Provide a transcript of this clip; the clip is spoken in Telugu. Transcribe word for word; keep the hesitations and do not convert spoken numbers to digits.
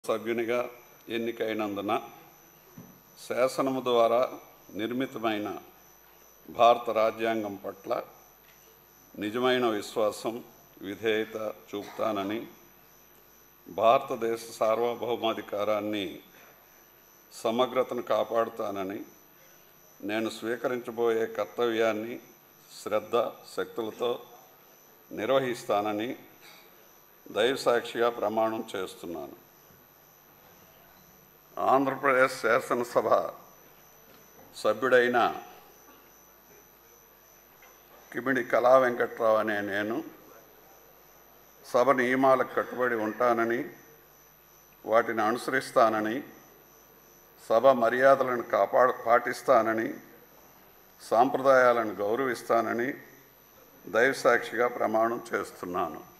సభ్యునిగా ఎన్నికైనందున శాసనము ద్వారా నిర్మితమైన భారత రాజ్యాంగం పట్ల నిజమైన విశ్వాసం, విధేయత చూపుతానని, భారతదేశ సార్వభౌమాధికారాన్ని, సమగ్రతను కాపాడుతానని, నేను స్వీకరించబోయే కర్తవ్యాన్ని శ్రద్ధ శక్తులతో నిర్వహిస్తానని దైవసాక్షిగా ప్రమాణం చేస్తున్నాను. ఆంధ్రప్రదేశ్ శాసనసభ సభ్యుడైన కిమిడి కళా వెంకట్రావు అనే నేను సభ నియమాలకు కట్టుబడి ఉంటానని, వాటిని అనుసరిస్తానని, సభ మర్యాదలను కాపాడ పాటిస్తానని, సాంప్రదాయాలను గౌరవిస్తానని దైవసాక్షిగా ప్రమాణం చేస్తున్నాను.